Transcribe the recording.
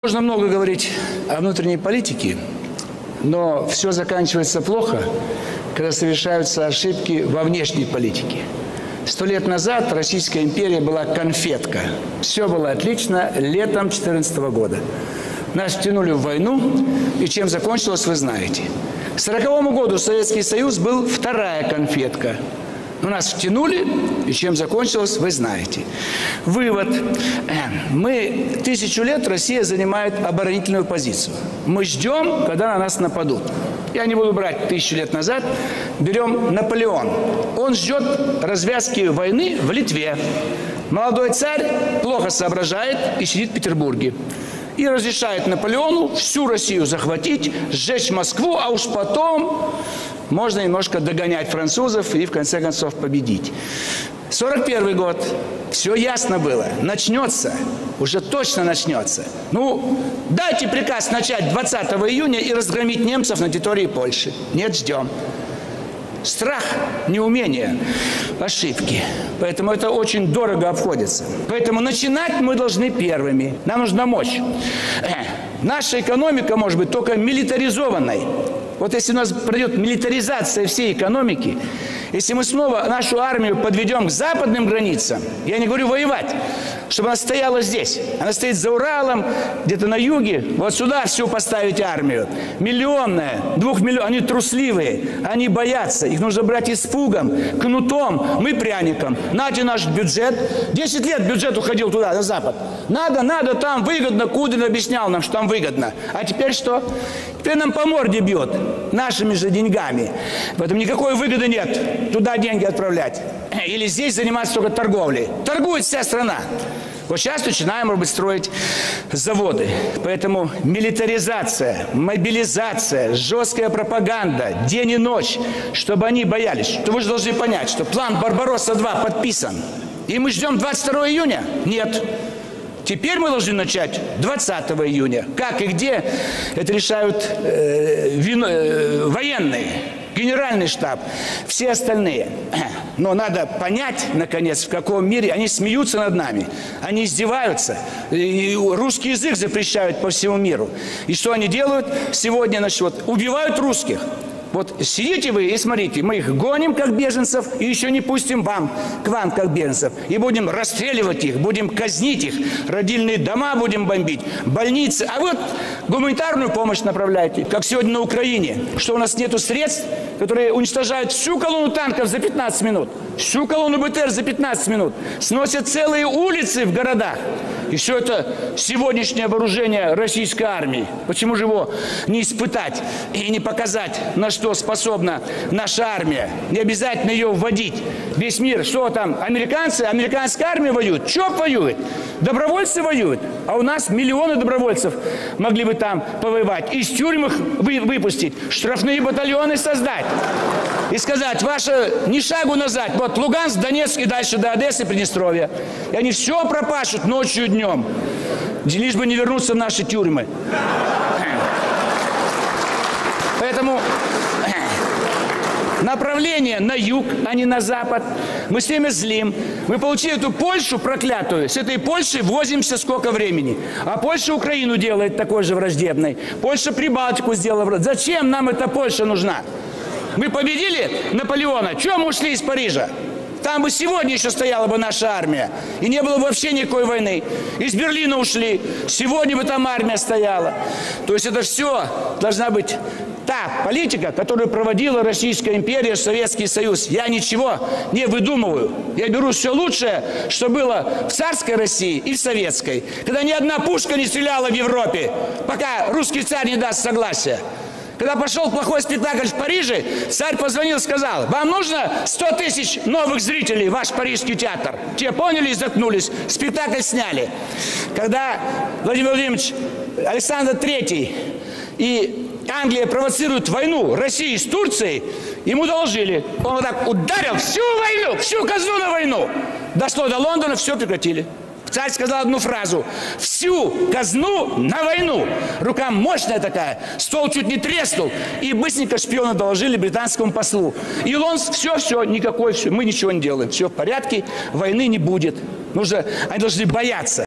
Можно много говорить о внутренней политике, но все заканчивается плохо, когда совершаются ошибки во внешней политике. 100 лет назад Российская империя была конфетка. Все было отлично летом 2014 года. Нас втянули в войну, и чем закончилось, вы знаете. К 1940 году Советский Союз был вторая конфетка. Но нас втянули, и чем закончилось, вы знаете. Вывод. 1000 лет Россия занимает оборонительную позицию. Мы ждем, когда на нас нападут. Я не буду брать 1000 лет назад. Берем Наполеон. Он ждет развязки войны в Литве. Молодой царь плохо соображает и сидит в Петербурге. И разрешает Наполеону всю Россию захватить, сжечь Москву, а уж потом можно немножко догонять французов и в конце концов победить. 1941 год. Все ясно было. Начнется. Уже точно начнется. Ну, дайте приказ начать 20 июня и разгромить немцев на территории Польши. Нет, ждем. Страх, неумение, ошибки. Поэтому это очень дорого обходится. Поэтому начинать мы должны первыми. Нам нужна мощь. Наша экономика может быть только милитаризованной. Вот если у нас пройдет милитаризация всей экономики, если мы снова нашу армию подведем к западным границам, я не говорю воевать, чтобы она стояла здесь. Она стоит за Уралом, где-то на юге. Вот сюда всю поставить армию. Миллионная, 2 миллионов. Они трусливые, они боятся. Их нужно брать испугом, кнутом, мы пряником. Нате наш бюджет. 10 лет бюджет уходил туда, на запад. Надо, там выгодно. Кудрин объяснял нам, что там выгодно. А теперь что? Теперь нам по морде бьет. Нашими же деньгами. Поэтому никакой выгоды нет. Туда деньги отправлять. Или здесь заниматься только торговлей. Торгует вся страна. Вот сейчас начинаем, может быть, строить заводы. Поэтому милитаризация, мобилизация, жесткая пропаганда, день и ночь, чтобы они боялись. То вы же должны понять, что план «Барбаросса-2» подписан. И мы ждем 22 июня? Нет. Теперь мы должны начать 20 июня. Как и где, это решают военные, генеральный штаб, все остальные. Но надо понять, наконец, в каком мире они смеются над нами. Они издеваются. И русский язык запрещают по всему миру. И что они делают сегодня? Значит, убивают русских. Вот сидите вы и смотрите, мы их гоним как беженцев и еще не пустим к вам как беженцев. И будем расстреливать их, будем казнить их, родильные дома будем бомбить, больницы. А вот гуманитарную помощь направляете, как сегодня на Украине. Что у нас нету средств, которые уничтожают всю колонну танков за 15 минут, всю колонну БТР за 15 минут, сносят целые улицы в городах. И все это сегодняшнее вооружение российской армии. Почему же его не испытать и не показать, на что способна наша армия? Не обязательно ее вводить. Весь мир, что там, американцы, американская армия воюет? ЧОП воюет, добровольцы воюют. А у нас миллионы добровольцев могли бы там повоевать. Из тюрьм их выпустить, штрафные батальоны создать. И сказать, ваше ни шагу назад, вот Луганск, Донецк и дальше до Одессы, Приднестровья. И они все пропашут ночью и днем, лишь бы не вернуться в наши тюрьмы. Поэтому направление на юг, а не на запад. Мы с ними злим. Мы получили эту Польшу проклятую. С этой Польшей возимся сколько времени. А Польша Украину делает такой же враждебной. Польша Прибалтику сделала. Зачем нам эта Польша нужна? Мы победили Наполеона. Чего мы ушли из Парижа? Там бы сегодня еще стояла бы наша армия. И не было бы вообще никакой войны. Из Берлина ушли. Сегодня бы там армия стояла. То есть это все должна быть та политика, которую проводила Российская империя, Советский Союз. Я ничего не выдумываю. Я беру все лучшее, что было в царской России и в советской. Когда ни одна пушка не стреляла в Европе, пока русский царь не даст согласия. Когда пошел плохой спектакль в Париже, царь позвонил и сказал, вам нужно 100 тысяч новых зрителей в ваш парижский театр. Те поняли и заткнулись. Спектакль сняли. Когда Владимир Владимирович Александр III и Англия провоцирует войну России с Турцией, ему доложили. Он вот так ударил всю войну, всю казну на войну. Дошло до Лондона, все прекратили. Царь сказал одну фразу: всю казну на войну. Рука мощная такая, стол чуть не треснул. И быстренько шпионы доложили британскому послу. И он все, никакой, мы ничего не делаем. Все в порядке, войны не будет. Они должны бояться.